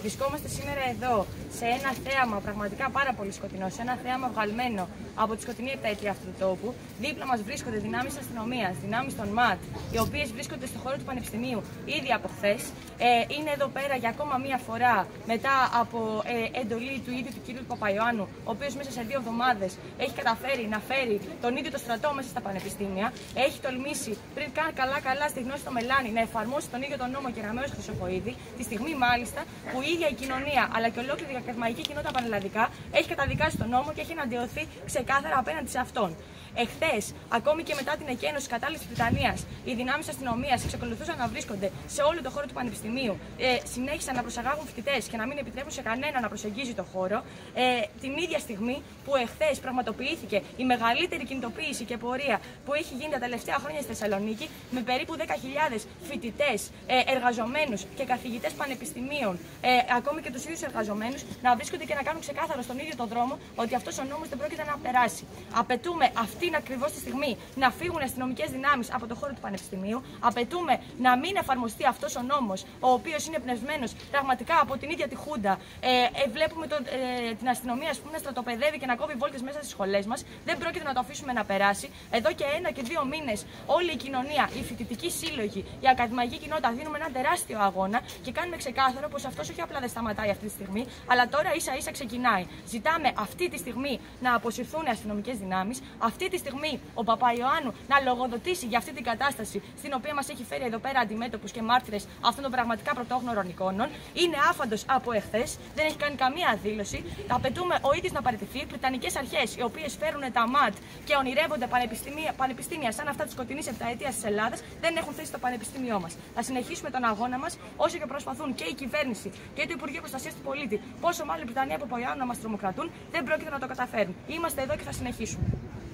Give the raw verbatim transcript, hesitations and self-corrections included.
Βρισκόμαστε σήμερα εδώ σε ένα θέαμα πραγματικά πάρα πολύ σκοτεινό, σε ένα θέαμα βγαλμένο από τη σκοτεινή επταετία αυτού του τόπου. Δίπλα μας βρίσκονται δυνάμεις αστυνομίας, δυνάμεις των ΜΑΤ, οι οποίες βρίσκονται στον χώρο του Πανεπιστημίου ήδη από χθες. Ε, είναι εδώ πέρα για ακόμα μία φορά μετά από ε, εντολή του ίδιου του κ. Παπαϊωάννου, ο οποίος μέσα σε δύο εβδομάδες έχει καταφέρει να φέρει τον ίδιο το στρατό μέσα στα πανεπιστήμια. Έχει τολμήσει πριν καν καλά-καλά στη γνώση το Μελάνη να εφαρμόσει τον ίδιο τον νόμο Κεραμέως Χρυσοχοΐδη, τη στιγμή μάλιστα που η ίδια η κοινωνία αλλά και ολόκληρη η ακαδημαϊκή κοινότητα πανελλαδικά έχει καταδικάσει τον νόμο και έχει εναντιωθεί ξεκάθαρα απέναντι σε αυτόν. Εχθές, ακόμη και μετά την εκένωση κατάληψης της Βρυτανίας, οι δυνάμεις αστυνομίας εξακολουθούσαν να βρίσκονται σε όλο το χώρο του Πανεπιστημίου, ε, συνέχισαν να προσαγάγουν φοιτητές και να μην επιτρέπουν σε κανένα να προσεγγίζει το χώρο. Ε, την ίδια στιγμή που εχθές πραγματοποιήθηκε η μεγαλύτερη κινητοποίηση και πορεία που έχει γίνει τα τελευταία χρόνια στη Θεσσαλονίκη, με περίπου δέκα χιλιάδες φοιτητές, ε, εργαζομένους και καθηγητές πανεπιστημίων, ε, ακόμη και τους ίδιους εργαζομένους, να βρίσκονται και να κάνουν ξεκάθαρο στον ίδιο τον δρόμο ότι αυτός ο νόμος δεν πρόκειται να περάσει. Απαιτούμε αυτή ακριβώς τη στιγμή να φύγουν αστυνομικές δυνάμεις από το χώρο του Πανεπιστημίου. Απαιτούμε να μην εφαρμοστεί αυτός ο νόμος, ο οποίος είναι εμπνευσμένος πραγματικά από την ίδια τη Χούντα. Ε, ε, βλέπουμε τον, ε, την αστυνομία ας πούμε, να στρατοπεδεύει και να κόβει βόλτες μέσα στις σχολές μας. Δεν πρόκειται να το αφήσουμε να περάσει. Εδώ και ένα και δύο μήνες όλη η κοινωνία, οι φοιτητικοί σύλλογοι, η ακαδημαϊκή κοινότητα δίνουμε ένα τεράστιο αγώνα και κάνουμε ξεκάθαρο πως αυτός όχι απλά δεν σταματάει αυτή τη στιγμή, αλλά τώρα ίσα ίσα ξεκινάει. Ζητάμε αυτή τη στιγμή να αποσυρθούν οι αστυνομικές δυνάμεις. Αυτή τη στιγμή ο Παπαϊωάννου να λογοδοτήσει για αυτή την κατάσταση στην οποία μας έχει φέρει εδώ πέρα αντιμέτωπους και μάρτυρες αυτών των πραγματικά πρωτόγνωρων εικόνων. Είναι άφαντος από εχθές, δεν έχει κάνει καμία δήλωση. Απαιτούμε ο ίδιος να παραιτηθεί. Οι Βρετανικές αρχές, οι οποίες φέρουν τα ΜΑΤ και ονειρεύονται πανεπιστήμια, πανεπιστήμια σαν αυτά της σκοτεινής επταετίας της Ελλάδας, δεν έχουν θέση στο πανεπιστήμιό μας. Θα συνεχίσουμε τον αγώνα μας όσο και προσπαθούν και η κυβέρνηση και το Υπουργείο Προστασίας του Πολίτη, πόσο μάλλον η Βρετανία από Παπαϊωάννου να μας τρομοκρατούν, δεν πρόκειται να το καταφέρουν. Είμαστε εδώ και θα συνεχίσουμε.